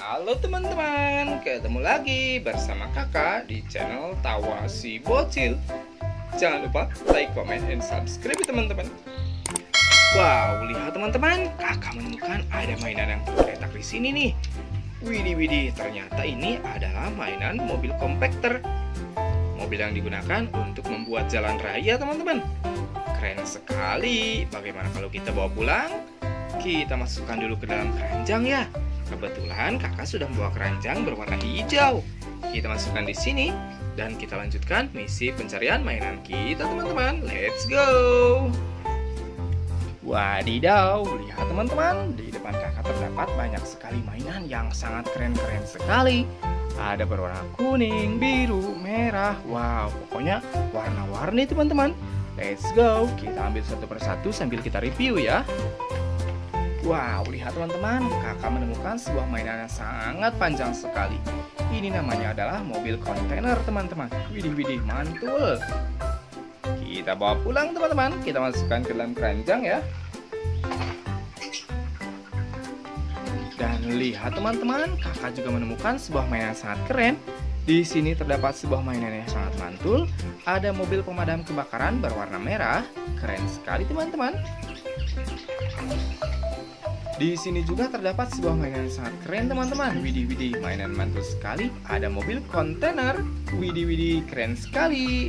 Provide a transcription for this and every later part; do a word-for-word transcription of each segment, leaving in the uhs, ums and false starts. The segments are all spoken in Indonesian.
Halo teman-teman, ketemu lagi bersama kakak di channel Tawa Si Bocil. Jangan lupa like, comment, and subscribe ya teman-teman. Wow, lihat teman-teman, kakak menemukan ada mainan yang terletak di sini nih. Widih widih, ternyata ini adalah mainan mobil kompakter. Mobil yang digunakan untuk membuat jalan raya teman-teman. Keren sekali. Bagaimana kalau kita bawa pulang? Kita masukkan dulu ke dalam keranjang ya. Kebetulan kakak sudah membawa keranjang berwarna hijau. Kita masukkan di sini dan kita lanjutkan misi pencarian mainan kita teman-teman. Let's go. Wadidaw, lihat teman-teman, di depan kakak terdapat banyak sekali mainan yang sangat keren-keren sekali. Ada berwarna kuning, biru, merah. Wow, pokoknya warna-warni teman-teman. Let's go, kita ambil satu persatu sambil kita review ya. Wow, lihat teman-teman, kakak menemukan sebuah mainan yang sangat panjang sekali. Ini namanya adalah mobil kontainer teman-teman. Widih widih, mantul. Kita bawa pulang teman-teman, kita masukkan ke dalam keranjang ya. Dan lihat teman-teman, kakak juga menemukan sebuah mainan yang sangat keren. Di sini terdapat sebuah mainan yang sangat mantul. Ada mobil pemadam kebakaran berwarna merah. Keren sekali teman-teman. Di sini juga terdapat sebuah mainan yang sangat keren teman-teman. Widih widih, mainan mantul sekali. Ada mobil kontainer. Widih widih, keren sekali.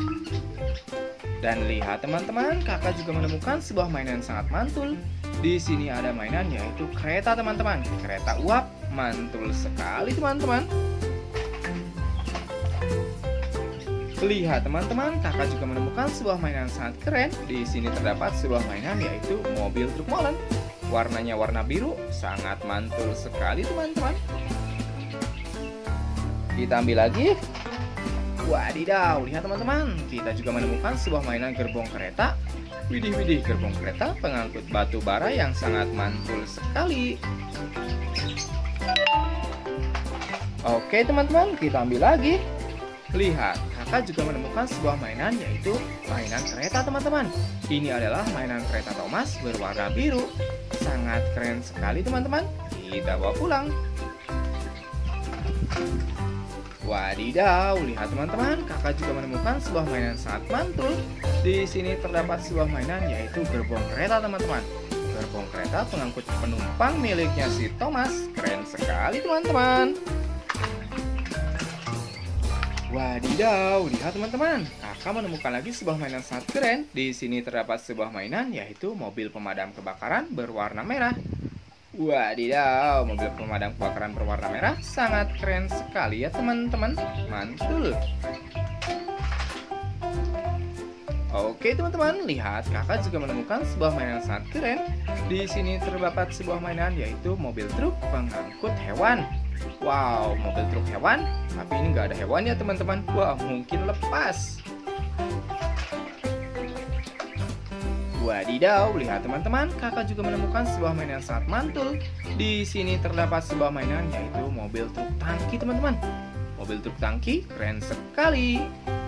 Dan lihat teman-teman, kakak juga menemukan sebuah mainan yang sangat mantul. Di sini ada mainan yaitu kereta teman-teman. Kereta uap, mantul sekali teman-teman. Lihat teman-teman, kakak juga menemukan sebuah mainan yang sangat keren. Di sini terdapat sebuah mainan yaitu mobil truk molen. Warnanya warna biru, sangat mantul sekali teman-teman. Kita ambil lagi. Wadidaw, lihat teman-teman, kita juga menemukan sebuah mainan gerbong kereta. Widih widih, gerbong kereta pengangkut batu bara yang sangat mantul sekali. Oke teman-teman, kita ambil lagi. Lihat, kakak juga menemukan sebuah mainan yaitu mainan kereta teman-teman. Ini adalah mainan kereta Thomas berwarna biru. Sangat keren sekali teman-teman. Kita bawa pulang. Wadidaw, lihat teman-teman, kakak juga menemukan sebuah mainan sangat mantul. Di sini terdapat sebuah mainan yaitu gerbong kereta teman-teman. Gerbong kereta pengangkut penumpang miliknya si Thomas. Keren sekali teman-teman. Wadidaw, lihat teman-teman, kakak menemukan lagi sebuah mainan sangat keren. Di sini terdapat sebuah mainan yaitu mobil pemadam kebakaran berwarna merah. Wadidaw, mobil pemadam kebakaran berwarna merah sangat keren sekali ya teman-teman. Mantul. Oke teman-teman, lihat, kakak juga menemukan sebuah mainan sangat keren. Di sini terdapat sebuah mainan yaitu mobil truk pengangkut hewan. Wow, mobil truk hewan, tapi ini nggak ada hewan ya teman-teman. Wah, mungkin lepas. Wadidaw, lihat teman-teman, kakak juga menemukan sebuah mainan yang sangat mantul. Di sini terdapat sebuah mainan yaitu mobil truk tangki teman-teman. Mobil truk tangki keren sekali.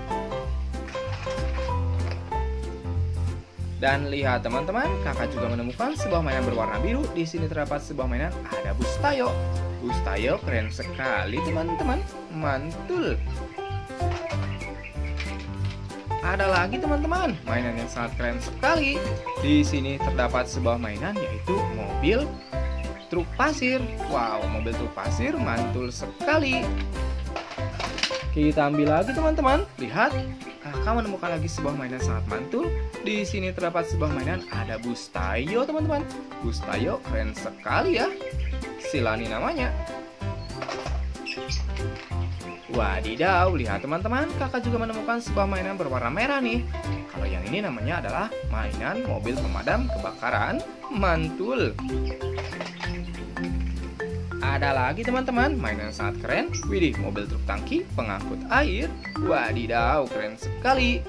Dan lihat teman-teman, kakak juga menemukan sebuah mainan berwarna biru. Di sini terdapat sebuah mainan ada bus Tayo. Bus Tayo keren sekali teman-teman. Mantul. Ada lagi teman-teman, mainan yang sangat keren sekali. Di sini terdapat sebuah mainan yaitu mobil truk pasir. Wow, mobil truk pasir mantul sekali. Kita ambil lagi teman-teman. Lihat, kakak menemukan lagi sebuah mainan sangat mantul. Di sini terdapat sebuah mainan ada bus Tayo teman-teman. Bus Tayo keren sekali ya. Silani namanya. Wadidaw, lihat teman-teman, kakak juga menemukan sebuah mainan berwarna merah nih. Kalau yang ini namanya adalah mainan mobil pemadam kebakaran. Mantul. Ada lagi teman-teman, mainan sangat keren. Widih, mobil truk tangki pengangkut air. Wadidaw, keren sekali.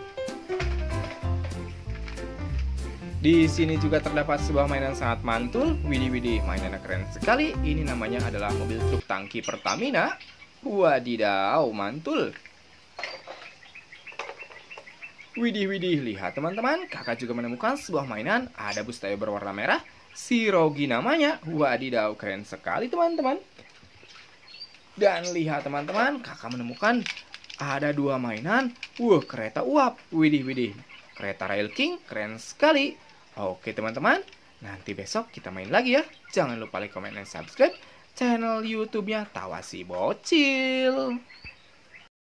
Di sini juga terdapat sebuah mainan sangat mantul. Widih widih, mainannya keren sekali. Ini namanya adalah mobil truk tangki Pertamina. Wadidaw, mantul. Widih widih, lihat teman-teman, kakak juga menemukan sebuah mainan ada bus Tayo berwarna merah. Si Rogi namanya. Wadidaw, keren sekali teman-teman. Dan lihat teman-teman, kakak menemukan ada dua mainan. Wah, kereta uap. Widih, widih. Kereta Rail King, keren sekali. Oke teman-teman, nanti besok kita main lagi ya. Jangan lupa like, comment, dan subscribe channel YouTube-nya Tawa Si Bocil.